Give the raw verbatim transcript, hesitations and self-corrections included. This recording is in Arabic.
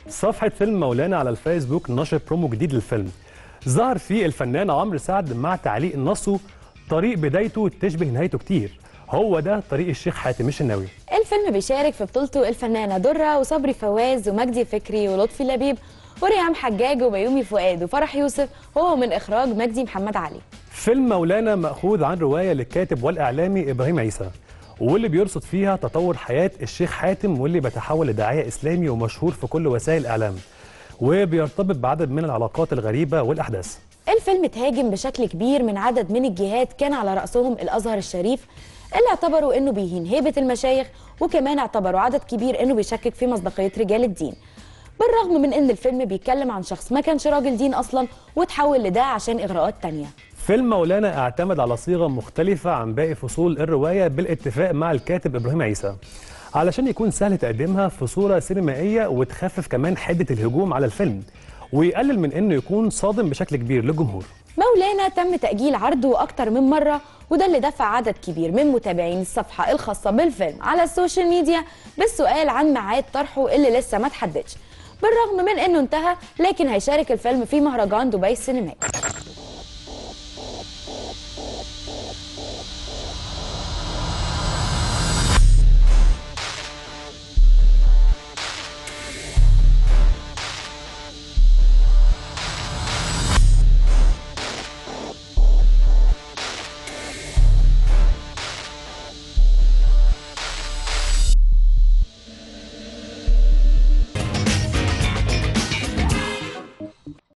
صفحة فيلم مولانا على الفيسبوك نشر برومو جديد للفيلم، ظهر فيه الفنان عمرو سعد مع تعليق نصه: طريق بدايته تشبه نهايته كتير، هو ده طريق الشيخ حاتم الشناوي. الفيلم بيشارك في بطولته الفنانة درة وصبري فواز ومجدي فكري ولطفي لبيب وريهام حجاج وبيومي فؤاد وفرح يوسف، وهو من إخراج مجدي محمد علي. فيلم مولانا مأخوذ عن رواية للكاتب والإعلامي إبراهيم عيسى، واللي بيرصد فيها تطور حياة الشيخ حاتم واللي بيتحول لداعية إسلامي ومشهور في كل وسائل الإعلام، وبيرتبط بعدد من العلاقات الغريبة والأحداث. الفيلم اتهاجم بشكل كبير من عدد من الجهات كان على رأسهم الأزهر الشريف، اللي اعتبروا انه بيهين هيبة المشايخ، وكمان اعتبروا عدد كبير انه بيشكك في مصداقية رجال الدين، بالرغم من ان الفيلم بيتكلم عن شخص ما كانش راجل دين اصلا وتحول لده عشان اغراءات تانية. فيلم مولانا اعتمد على صيغة مختلفة عن باقي فصول الرواية بالاتفاق مع الكاتب إبراهيم عيسى، علشان يكون سهل تقديمها في صورة سينمائية وتخفف كمان حدة الهجوم على الفيلم، ويقلل من انه يكون صادم بشكل كبير للجمهور. مولانا تم تأجيل عرضه أكتر من مرة، وده اللي دفع عدد كبير من متابعين الصفحة الخاصة بالفيلم على السوشيال ميديا بالسؤال عن ميعاد طرحه اللي لسه ما تحددش، بالرغم من انه انتهى، لكن هيشارك الفيلم في مهرجان دبي السينمائي.